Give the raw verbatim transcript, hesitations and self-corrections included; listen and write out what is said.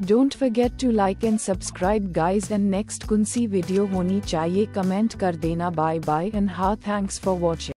Don't forget to like and subscribe guys and next कौन सी video होनी चाहिए कमेंट कर देना। बाय बाय एंड हाँ थैंक्स फॉर वॉचिंग।